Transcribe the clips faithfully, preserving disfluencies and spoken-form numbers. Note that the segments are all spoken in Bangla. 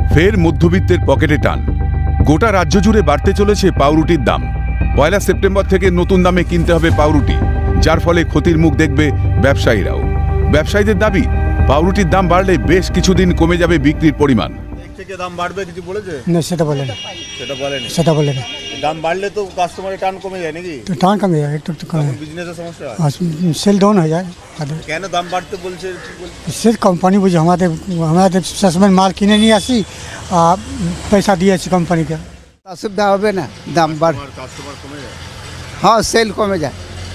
ফের মধ্যবিত্তের পকেটে টান। গোটা রাজ্য জুড়ে বাড়তে চলেছে পাউরুটির দাম। পয়লা সেপ্টেম্বর থেকে নতুন দামে কিনতে হবে পাউরুটি, যার ফলে ক্ষতির মুখ দেখবে ব্যবসায়ীরাও। ব্যবসায়ীদের দাবি, পাউরুটির দাম বাড়লে বেশ কিছুদিন কমে যাবে বিক্রির পরিমাণ। দাম বাড়বে কিছু বলেছে না, সেটা বলে না, সেটা বলেনি সেটা বলে না। দাম বাড়লে তো কাস্টমারের টান কমে যায় নাকি? তো টান কমে যায়, একটু একটু কমে, বিজনেসের সমস্যা হয়, সেল ডাউন হয়ে যায়। কেন দাম বাড়তে বলছে? সে কোম্পানি বুঝে, আমাদের আমাদের সবসময় মাল কিনে নিয়ে আসি আর পয়সা দিয়েছি কোম্পানিকে। অসুবিধা হবে না, দাম বাড় কাস্টমার কমে যায়। হ্যাঁ, সেল কমে যায়।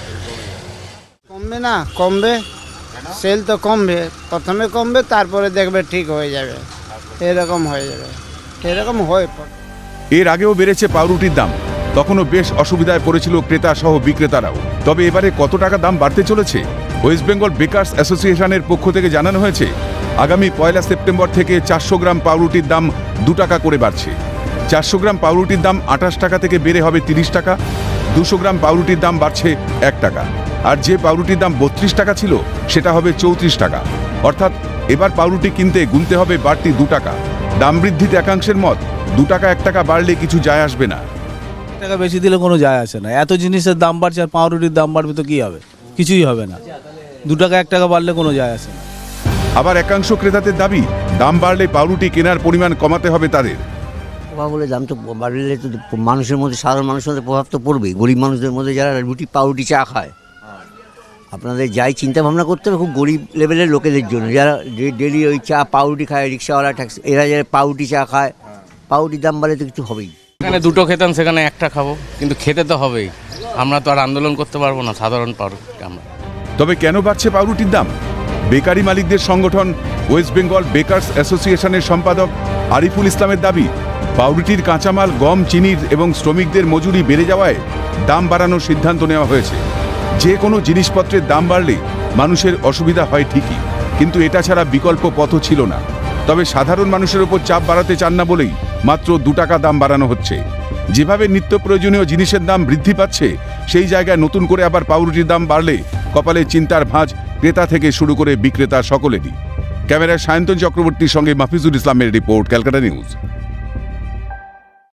কমবে না, কমবে, সেল তো কমবে, প্রথমে কমবে তারপরে দেখবে ঠিক হয়ে যাবে, এরকম হয়ে যাবে, এরকম হয়। এর আগেও বেড়েছে পাউরুটির দাম, তখনও বেশ অসুবিধায় পড়েছিল ক্রেতা সহ বিক্রেতারাও। তবে এবারে কত টাকা দাম বাড়তে চলেছে? ওয়েস্ট বেঙ্গল বেকার্স অ্যাসোসিয়েশনের পক্ষ থেকে জানানো হয়েছে, আগামী পয়লা সেপ্টেম্বর থেকে চারশো গ্রাম পাউরুটির দাম দু টাকা করে বাড়ছে। চারশো গ্রাম পাউরুটির দাম আঠাশ টাকা থেকে বেড়ে হবে তিরিশ টাকা। দুশো গ্রাম পাউরুটির দাম বাড়ছে এক টাকা। আর যে পাউরুটির দাম বত্রিশ টাকা ছিল, সেটা হবে চৌত্রিশ টাকা। অর্থাৎ এবার পাউরুটি কিনতে গুনতে হবে বাড়তি দু টাকা। দাম বৃদ্ধিতে একাংশের মত, দু টাকা এক টাকা বাড়লে কিছু যায় আসবে না। টাকা বেশি দিলে কোনো যায় আসে না। এত জিনিসের দাম বাড়ছে আর পাউরুটির দাম বাড়বে তো কি হবে? কিছুই হবে না। দু টাকা এক টাকা বাড়লে কোনো যায় আসে না। আবার একাংশ ক্রেতাদের দাবি, দাম বাড়লে পাউরুটি কেনার পরিমাণ কমাতে হবে তাদের। প্রভাব বলে দাম তো বাড়লে তো মানুষের মধ্যে, সাধারণ মানুষের মধ্যে প্রভাব তো পড়বেই। গরিব মানুষদের মধ্যে যারা রুটি পাউরুটি চা খায়, আপনাদের যাই চিন্তা ভাবনা করতে হবে খুব গরিব লেভেলের লোকেদের জন্য, যারা ডেলি ওই চা পাউরুটি খায়, রিক্সাওয়ালা, ট্যাক্সি, এরা যারা পাউরুটি চা খায়, পাউরুটির দাম বাড়লে তো কিছু হবেই। এখানে দুটো খেতাম, সেখানে একটা খাবো, কিন্তু খেতে তো হবেই। আমরা তো আর আন্দোলন করতে পারবো না সাধারণ পাউরুটি আমরা। তবে কেন বাড়ছে পাউরুটির দাম? বেকারি মালিকদের সংগঠন ওয়েস্ট বেঙ্গল বেকার্স অ্যাসোসিয়েশনের সম্পাদক আরিফুল ইসলামের দাবি, পাউরুটির কাঁচামাল, গম, চিনির এবং শ্রমিকদের মজুরি বেড়ে যাওয়ায় দাম বাড়ানোর সিদ্ধান্ত নেওয়া হয়েছে। যে কোনো জিনিসপত্রের দাম বাড়লে মানুষের অসুবিধা হয় ঠিকই, কিন্তু এটা ছাড়া বিকল্প পথও ছিল না। তবে সাধারণ মানুষের ওপর চাপ বাড়াতে চান না বলেই মাত্র দু টাকা দাম বাড়ানো হচ্ছে। যেভাবে নিত্য প্রয়োজনীয় জিনিসের দাম বৃদ্ধি পাচ্ছে, সেই জায়গায় নতুন করে আবার পাউরুটির দাম বাড়লে কপালে চিন্তার ভাঁজ ক্রেতা থেকে শুরু করে বিক্রেতা সকলেরই। ক্যামেরায় সায়ন্তন চক্রবর্তীর সঙ্গে মাফিজুল ইসলামের রিপোর্ট, ক্যালকাটা নিউজ।